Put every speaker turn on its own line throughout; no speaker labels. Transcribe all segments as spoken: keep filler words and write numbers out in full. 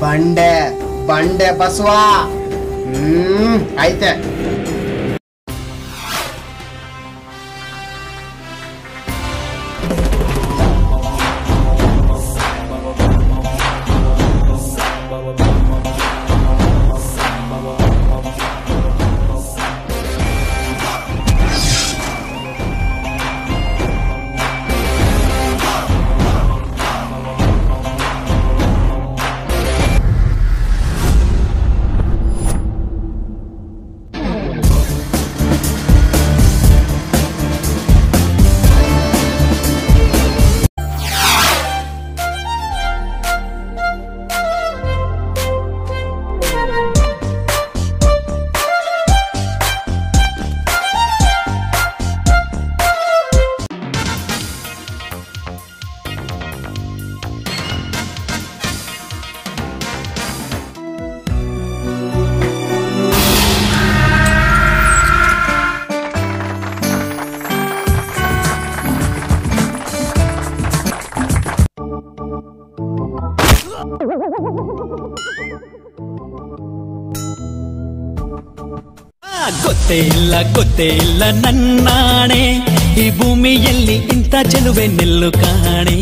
ಬಂಡೆ ಬಂಡೆ ಬಸವ. ಹ್ಮ್ ಐತೆ.
ಗೊತ್ತೇ ಇಲ್ಲ ಗೊತ್ತೇ ಇಲ್ಲ ನನ್ನಾಣೆ, ಈ ಭೂಮಿಯಲ್ಲಿ ಇಂಥ ಚೆಲುವೆ ನಿಲ್ಲು ಕಾಣೆ.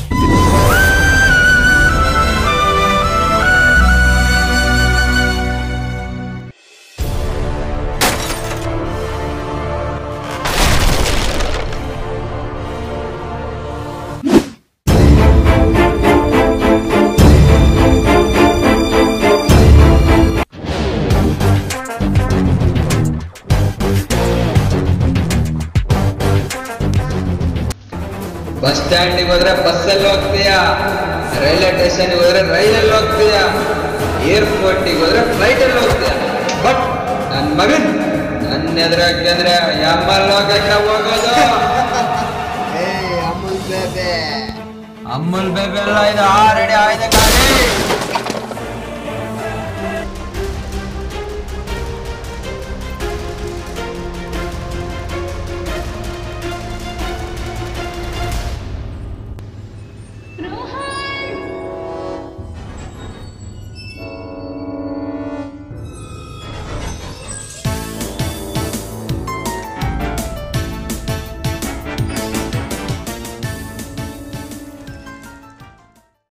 ಬಸ್ ಸ್ಟ್ಯಾಂಡಿಗೆ ಹೋದ್ರೆ ಬಸ್ಸಲ್ಲಿ ಹೋಗ್ತೀಯಾ, ರೈಲ್ವೆ ಸ್ಟೇಷನ್ಗೆ ಹೋದ್ರೆ ರೈಲಲ್ಲಿ ಹೋಗ್ತೀಯಾ, ಏರ್ಪೋರ್ಟಿಗೆ ಹೋದ್ರೆ ಫ್ಲೈಟಲ್ಲಿ ಹೋಗ್ತೀಯಾ. ಬಟ್ ನನ್ನ ಮಗನ್ ನನ್ನ ಎದುರಾಗಿ ಅಂದ್ರೆ ಎಮ್ಮಲ್ಲಿ ಹೋಗಕ್ಕ ಹೋಗೋದು.
ಅಮೂಲ್ ಬೇಬೆ
ಅಮೂಲ್ ಬೇಬೆ ಎಲ್ಲ ಇದು ಆಲ್ರೆಡಿ ಆಯ್ತು.